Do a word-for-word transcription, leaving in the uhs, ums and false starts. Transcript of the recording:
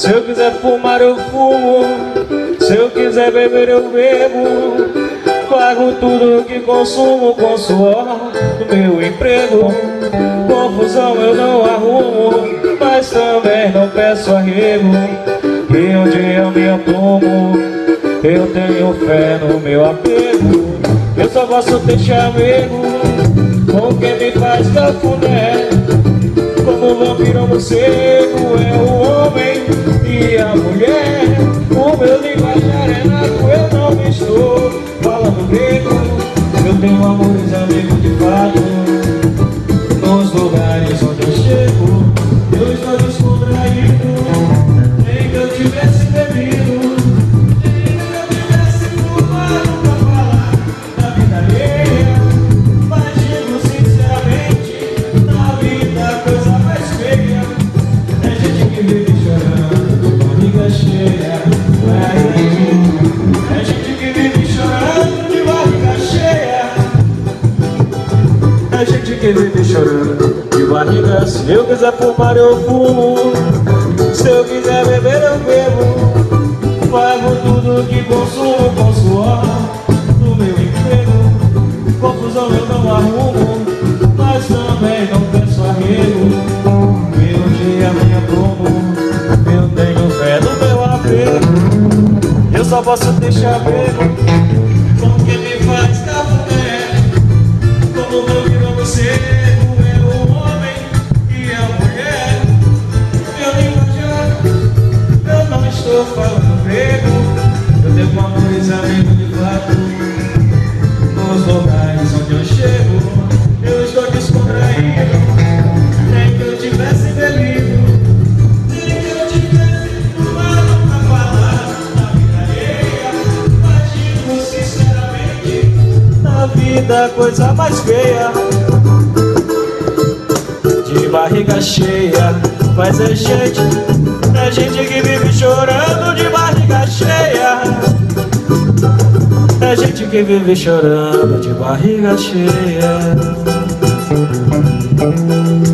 Se eu quiser fumar eu fumo, se eu quiser beber eu bebo, pago tudo que consumo com suor do meu emprego. Confusão eu não arrumo, mas também não peço arrego. E onde eu me aprumo, eu tenho fé no meu apego. Eu só posso ter chamego com quem me faz cafuné. Como vampiro morcego é o homem e a mulher. O meu linguajar é nato, eu não estou falando grego. Eu tenho amores, amigos de fato. Nos lugares onde eu chego, eu estou descontraído. Nem que eu tivesse bebido, nem que eu tivesse fumado pra falar da vida alheia. Mas digo sinceramente, na vida a coisa mais feia é gente que vive chorando de barriga cheia. É gente que vive chorando de barriga cheia. É gente que vive chorando de barriga. Se eu quiser fumar eu fumo, se eu quiser beber eu bebo, pago tudo que consumo com suor do meu emprego. Confusão eu não arrumo, mas também não peço arrego. Meu dia minha promo, eu tenho fé no meu apego. Eu só posso deixar bebo com quem me faz cafuné. Como meu virou morcego é o homem e a mulher. Eu linguajar, eu não estou falando grego. Eu tenho amores, amigos de fato. Nos lugares onde eu chego, eu estou descontraído. Nem que eu tivesse bebido, nem que eu tivesse fumado pra falar da vida alheia. Mas digo sinceramente, na vida a coisa mais feia de barriga cheia. Mas é gente, é gente que vive chorando de barriga cheia. É gente que vive chorando de barriga cheia.